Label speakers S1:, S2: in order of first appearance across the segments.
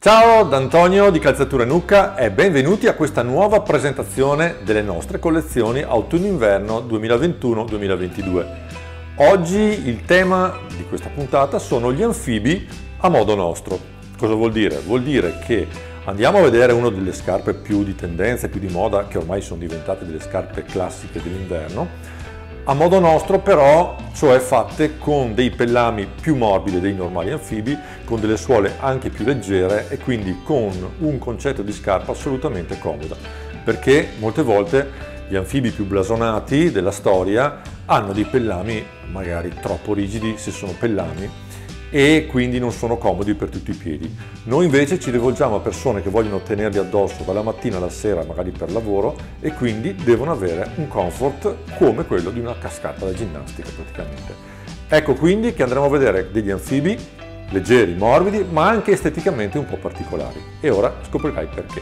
S1: Ciao da Antonio di Calzature Nucca e benvenuti a questa nuova presentazione delle nostre collezioni autunno-inverno 2021-2022. Oggi il tema di questa puntata sono gli anfibi a modo nostro. Cosa vuol dire? Vuol dire che andiamo a vedere una delle scarpe più di tendenza, più di moda, che ormai sono diventate delle scarpe classiche dell'inverno, a modo nostro però, cioè fatte con dei pellami più morbidi dei normali anfibi, con delle suole anche più leggere e quindi con un concetto di scarpa assolutamente comoda, perché molte volte gli anfibi più blasonati della storia hanno dei pellami magari troppo rigidi se sono pellami e quindi non sono comodi per tutti i piedi. Noi invece ci rivolgiamo a persone che vogliono tenerli addosso dalla mattina alla sera, magari per lavoro, e quindi devono avere un comfort come quello di una cascata da ginnastica praticamente. Ecco quindi che andremo a vedere degli anfibi leggeri, morbidi, ma anche esteticamente un po' particolari. E ora scoprirai perché.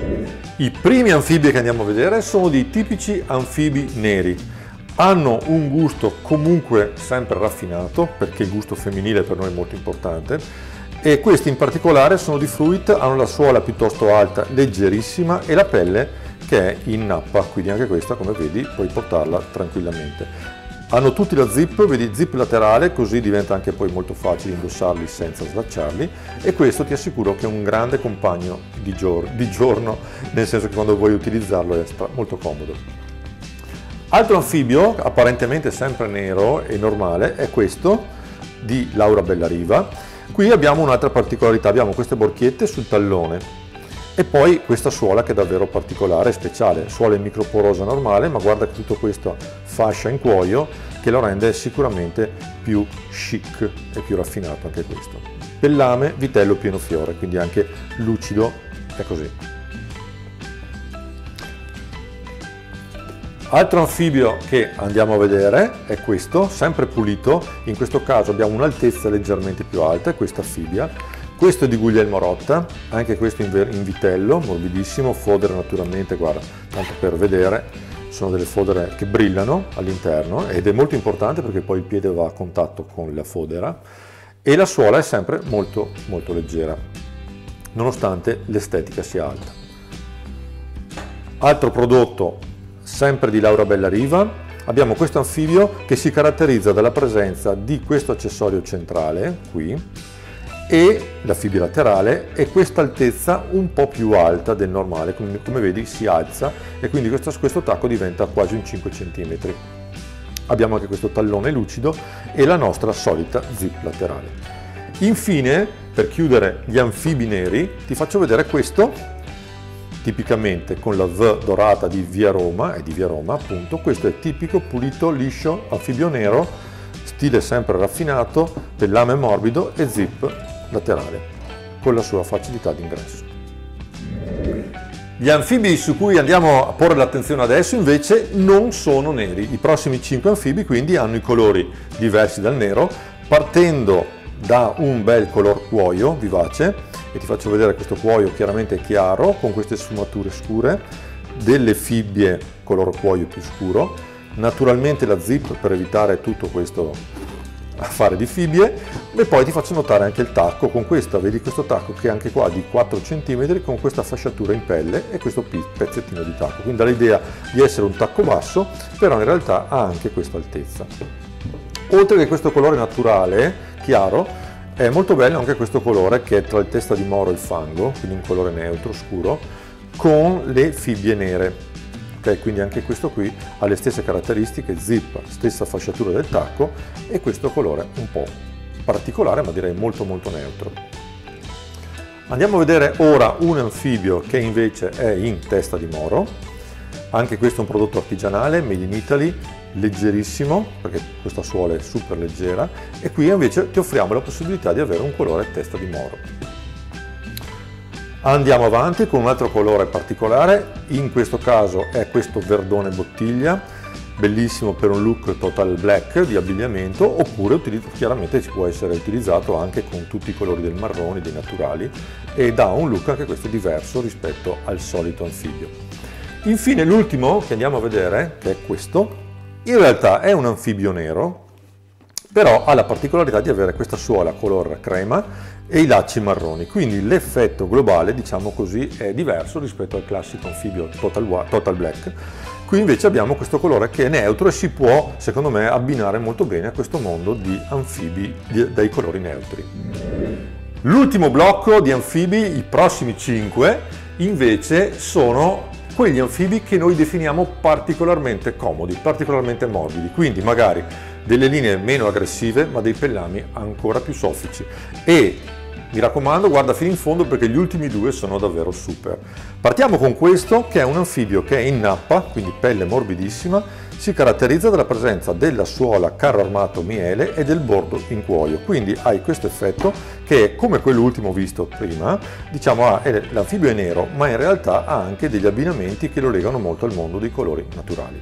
S1: I primi anfibi che andiamo a vedere sono dei tipici anfibi neri. Hanno un gusto comunque sempre raffinato, perché il gusto femminile per noi è molto importante, e questi in particolare sono di Fruit, hanno la suola piuttosto alta, leggerissima, e la pelle che è in nappa, quindi anche questa, come vedi, puoi portarla tranquillamente. Hanno tutti la zip, vedi, zip laterale, così diventa anche poi molto facile indossarli senza slacciarli, e questo ti assicuro che è un grande compagno di giorno, nel senso che quando vuoi utilizzarlo è molto comodo. Altro anfibio, apparentemente sempre nero e normale, è questo di Laura Bellariva. Qui abbiamo un'altra particolarità, abbiamo queste borchiette sul tallone e poi questa suola che è davvero particolare e speciale, suola in microporosa normale, ma guarda che tutto questo fascia in cuoio che lo rende sicuramente più chic e più raffinato anche questo. Pellame, vitello pieno fiore, quindi anche lucido, è così. Altro anfibio che andiamo a vedere è questo, sempre pulito, in questo caso abbiamo un'altezza leggermente più alta, questa fibbia. Questo è di Guglielmo Rotta, anche questo in vitello, morbidissimo, fodere naturalmente, guarda, tanto per vedere, sono delle fodere che brillano all'interno ed è molto importante perché poi il piede va a contatto con la fodera e la suola è sempre molto molto leggera, nonostante l'estetica sia alta. Altro prodotto sempre di Laura Bellariva, abbiamo questo anfibio che si caratterizza dalla presenza di questo accessorio centrale qui e la fibbia laterale e questa altezza un po' più alta del normale, come vedi si alza e quindi questo tacco diventa quasi un 5 cm. Abbiamo anche questo tallone lucido e la nostra solita zip laterale. Infine, per chiudere gli anfibi neri, ti faccio vedere questo, tipicamente con la V dorata di Via Roma, è di Via Roma appunto, questo è tipico, pulito, liscio, anfibio nero, stile sempre raffinato, pellame morbido e zip laterale, con la sua facilità d'ingresso. Gli anfibi su cui andiamo a porre l'attenzione adesso invece non sono neri, i prossimi 5 anfibi quindi hanno i colori diversi dal nero, partendo da un bel color cuoio vivace, e ti faccio vedere questo cuoio chiaramente chiaro con queste sfumature scure, delle fibbie color cuoio più scuro, naturalmente la zip per evitare tutto questo affare di fibbie, e poi ti faccio notare anche il tacco con questa, vedi questo tacco che è anche qua di 4 cm con questa fasciatura in pelle e questo pezzettino di tacco, quindi dà l'idea di essere un tacco basso, però in realtà ha anche questa altezza. Oltre che questo colore naturale, chiaro, è molto bello anche questo colore che è tra il testa di moro e il fango, quindi un colore neutro, scuro, con le fibbie nere. Okay, quindi anche questo qui ha le stesse caratteristiche, zip, stessa fasciatura del tacco e questo colore un po' particolare, ma direi molto molto neutro. Andiamo a vedere ora un anfibio che invece è in testa di moro. Anche questo è un prodotto artigianale, made in Italy, leggerissimo, perché questa suola è super leggera, e qui invece ti offriamo la possibilità di avere un colore testa di moro. Andiamo avanti con un altro colore particolare, in questo caso è questo verdone bottiglia, bellissimo per un look total black di abbigliamento, oppure chiaramente può essere utilizzato anche con tutti i colori del marrone, dei naturali, e dà un look anche questo diverso rispetto al solito anfibio. Infine l'ultimo che andiamo a vedere, che è questo, in realtà è un anfibio nero, però ha la particolarità di avere questa suola color crema e i lacci marroni, quindi l'effetto globale, diciamo così, è diverso rispetto al classico anfibio Total Black. Qui invece abbiamo questo colore che è neutro e si può, secondo me, abbinare molto bene a questo mondo di anfibi dai colori neutri. L'ultimo blocco di anfibi, i prossimi 5, invece sono quegli anfibi che noi definiamo particolarmente comodi, particolarmente morbidi, quindi magari delle linee meno aggressive ma dei pellami ancora più soffici. E mi raccomando, guarda fino in fondo perché gli ultimi due sono davvero super. Partiamo con questo, che è un anfibio che è in nappa, quindi pelle morbidissima, si caratterizza dalla presenza della suola carro armato miele e del bordo in cuoio, quindi hai questo effetto che è come quello ultimo visto prima, diciamo l'anfibio è nero, ma in realtà ha anche degli abbinamenti che lo legano molto al mondo dei colori naturali.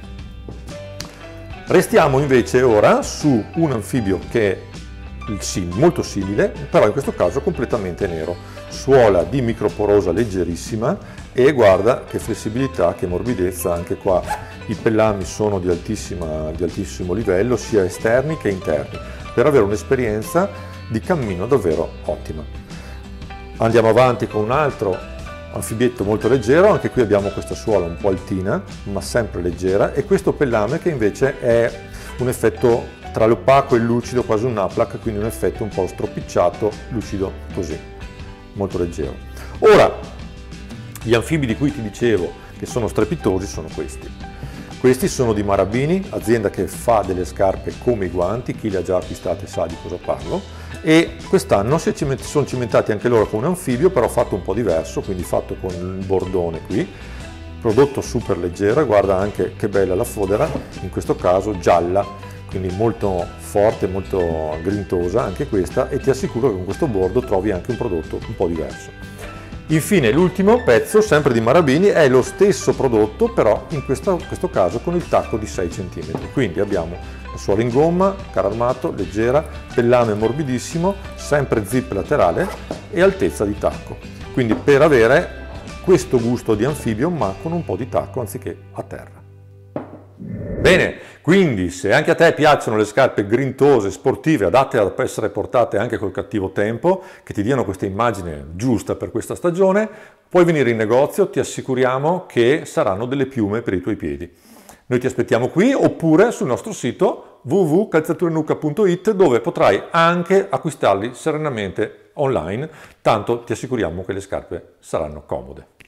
S1: Restiamo invece ora su un anfibio che è molto simile, però in questo caso completamente nero, suola di microporosa leggerissima e guarda che flessibilità, che morbidezza, anche qua i pellami sono di altissimo livello sia esterni che interni, per avere un'esperienza di cammino davvero ottima. Andiamo avanti con un altro anfibietto molto leggero, anche qui abbiamo questa suola un po' altina ma sempre leggera e questo pellame che invece è un effetto tra l'opaco e il lucido, quasi un naplac, quindi un effetto un po' stropicciato, lucido così, molto leggero. Ora, gli anfibi di cui ti dicevo che sono strepitosi sono questi. Questi sono di Marabini, azienda che fa delle scarpe come i guanti, chi le ha già acquistate sa di cosa parlo, e quest'anno sono cimentati anche loro con un anfibio, però fatto un po' diverso, quindi fatto con il bordone qui, prodotto super leggero, guarda anche che bella la fodera, in questo caso gialla, quindi molto forte, molto grintosa anche questa, e ti assicuro che con questo bordo trovi anche un prodotto un po' diverso. Infine l'ultimo pezzo, sempre di Marabini, è lo stesso prodotto, però in questo caso con il tacco di 6 cm. Quindi abbiamo la suola in gomma, carro armato, leggera, pellame morbidissimo, sempre zip laterale e altezza di tacco. Quindi per avere questo gusto di anfibio ma con un po' di tacco anziché a terra. Bene, quindi se anche a te piacciono le scarpe grintose, sportive, adatte ad essere portate anche col cattivo tempo, che ti diano questa immagine giusta per questa stagione, puoi venire in negozio, ti assicuriamo che saranno delle piume per i tuoi piedi. Noi ti aspettiamo qui oppure sul nostro sito www.calzaturenucca.it dove potrai anche acquistarli serenamente online, tanto ti assicuriamo che le scarpe saranno comode.